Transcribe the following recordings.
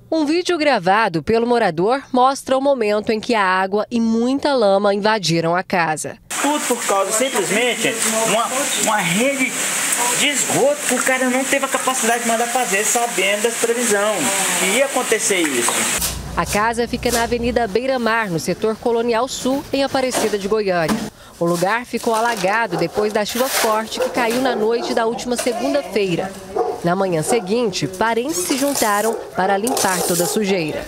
Um vídeo gravado pelo morador mostra o momento em que a água e muita lama invadiram a casa. Tudo por causa, simplesmente, uma rede de esgoto que o cara não teve a capacidade de mandar fazer, sabendo das previsões que ia acontecer isso. A casa fica na Avenida Beira-Mar, no setor Colonial Sul, em Aparecida de Goiânia. O lugar ficou alagado depois da chuva forte que caiu na noite da última segunda-feira. Na manhã seguinte, parentes se juntaram para limpar toda a sujeira.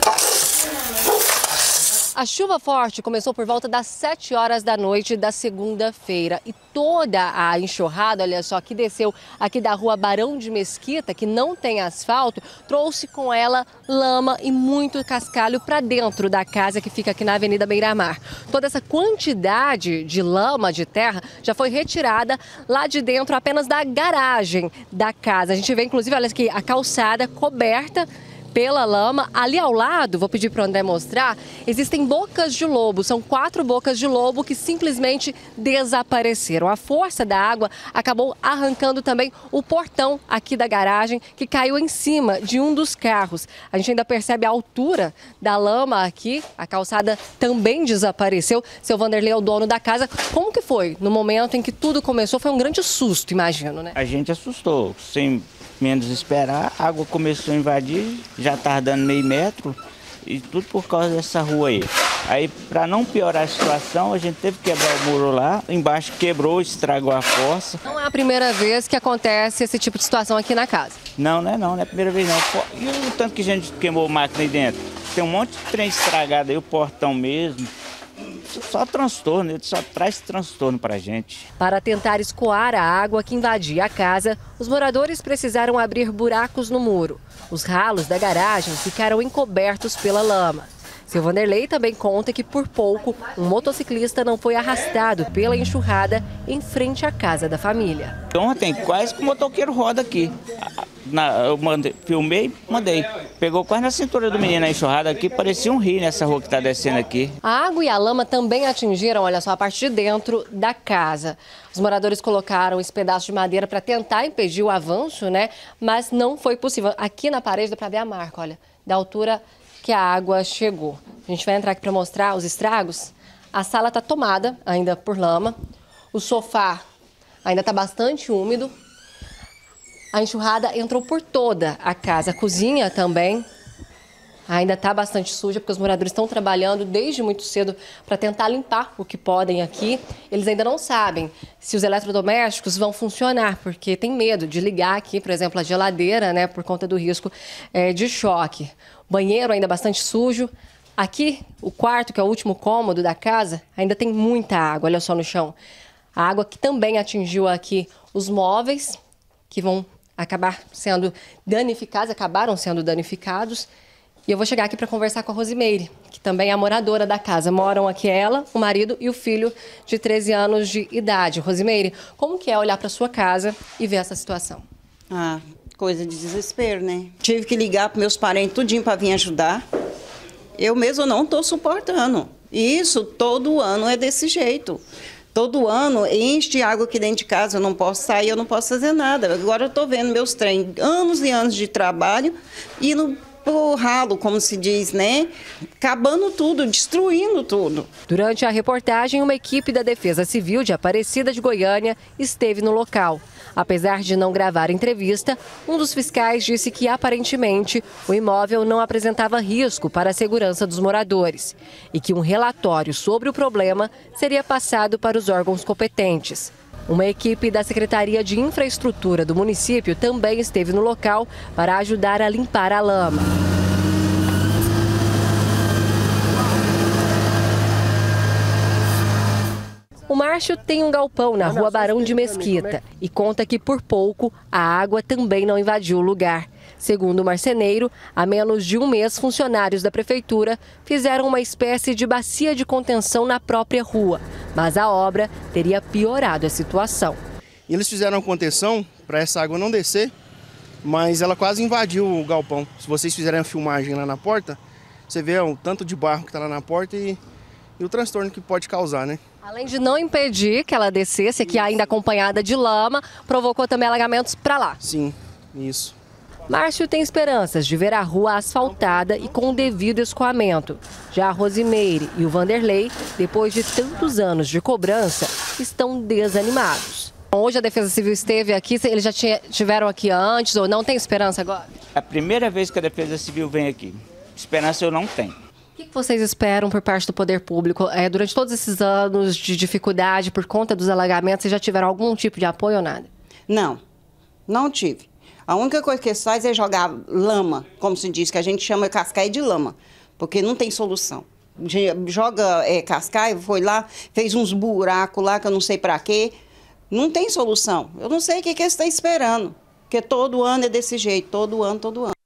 A chuva forte começou por volta das 7 horas da noite da segunda-feira e toda a enxurrada, olha só, que desceu aqui da rua Barão de Mesquita, que não tem asfalto, trouxe com ela lama e muito cascalho para dentro da casa que fica aqui na Avenida Beira-Mar. Toda essa quantidade de lama, de terra, já foi retirada lá de dentro apenas da garagem da casa. A gente vê, inclusive, olha aqui, a calçada coberta pela lama. Ali ao lado, vou pedir para o André mostrar, existem bocas de lobo. São 4 bocas de lobo que simplesmente desapareceram. A força da água acabou arrancando também o portão aqui da garagem, que caiu em cima de um dos carros. A gente ainda percebe a altura da lama aqui. A calçada também desapareceu. Seu Vanderlei é o dono da casa. Como que foi no momento em que tudo começou? Foi um grande susto, imagino, né? A gente assustou, sem menos esperar, a água começou a invadir, já estava dando meio metro, e tudo por causa dessa rua aí. Aí, para não piorar a situação, a gente teve que quebrar o muro lá, embaixo quebrou, estragou a fossa. Não é a primeira vez que acontece esse tipo de situação aqui na casa? Não é a primeira vez não. E o tanto que a gente queimou máquina aí dentro? Tem um monte de trem estragado aí, o portão mesmo. Só transtorno, ele só traz transtorno para a gente. Para tentar escoar a água que invadia a casa, os moradores precisaram abrir buracos no muro. Os ralos da garagem ficaram encobertos pela lama. Seu Vanderlei também conta que, por pouco, um motociclista não foi arrastado pela enxurrada em frente à casa da família. Ontem, quase que o motoqueiro roda aqui. Eu filmei, mandei. Pegou quase na cintura do menino a enxurrada aqui, parecia um rio nessa rua que está descendo aqui. A água e a lama também atingiram, olha só, a parte de dentro da casa. Os moradores colocaram esse pedaço de madeira para tentar impedir o avanço, né? Mas não foi possível. Aqui na parede dá para ver a marca, olha, da altura que a água chegou. A gente vai entrar aqui para mostrar os estragos. A sala está tomada ainda por lama. O sofá ainda está bastante úmido. A enxurrada entrou por toda a casa. A cozinha também ainda está bastante suja, porque os moradores estão trabalhando desde muito cedo para tentar limpar o que podem aqui. Eles ainda não sabem se os eletrodomésticos vão funcionar, porque tem medo de ligar aqui, por exemplo, a geladeira, né, por conta do risco de choque. O banheiro ainda bastante sujo. Aqui, o quarto, que é o último cômodo da casa, ainda tem muita água, olha só no chão. A água que também atingiu aqui os móveis, que vão acabaram sendo danificados. E eu vou chegar aqui para conversar com a Rosimeire, que também é a moradora da casa. Moram aqui ela, o marido e o filho de 13 anos de idade. Rosimeire, como que é olhar para sua casa e ver essa situação? Ah, coisa de desespero, né? Tive que ligar para meus parentes tudinho para vir ajudar. Eu mesmo não estou suportando. E isso todo ano é desse jeito. Todo ano enche de água aqui dentro de casa, eu não posso sair, eu não posso fazer nada. Agora eu estou vendo meus trem, anos e anos de trabalho, indo pro ralo, como se diz, né? Acabando tudo, destruindo tudo. Durante a reportagem, uma equipe da Defesa Civil de Aparecida de Goiânia esteve no local. Apesar de não gravar entrevista, um dos fiscais disse que, aparentemente, o imóvel não apresentava risco para a segurança dos moradores e que um relatório sobre o problema seria passado para os órgãos competentes. Uma equipe da Secretaria de Infraestrutura do município também esteve no local para ajudar a limpar a lama. O Márcio tem um galpão na rua Barão de Mesquita e conta que, por pouco, a água também não invadiu o lugar. Segundo o marceneiro, há menos de um mês, funcionários da prefeitura fizeram uma espécie de bacia de contenção na própria rua, mas a obra teria piorado a situação. Eles fizeram a contenção para essa água não descer, mas ela quase invadiu o galpão. Se vocês fizerem a filmagem lá na porta, você vê o tanto de barro que está lá na porta e o transtorno que pode causar, né? Além de não impedir que ela descesse, aqui ainda acompanhada de lama, provocou também alagamentos para lá. Sim, isso. Márcio tem esperanças de ver a rua asfaltada e com o devido escoamento. Já a Rosimeire e o Vanderlei, depois de tantos anos de cobrança, estão desanimados. Hoje a Defesa Civil esteve aqui, eles já estiveram aqui antes ou não tem esperança agora? É a primeira vez que a Defesa Civil vem aqui. Esperança eu não tenho. O que vocês esperam por parte do poder público? Durante todos esses anos de dificuldade por conta dos alagamentos, vocês já tiveram algum tipo de apoio ou nada? Não, não tive. A única coisa que eles fazem é jogar lama, como se diz, que a gente chama cascaio de lama, porque não tem solução. Joga cascaio, foi lá, fez uns buracos lá que eu não sei para quê. Não tem solução. Eu não sei o que eles estão esperando, porque todo ano é desse jeito, todo ano, todo ano.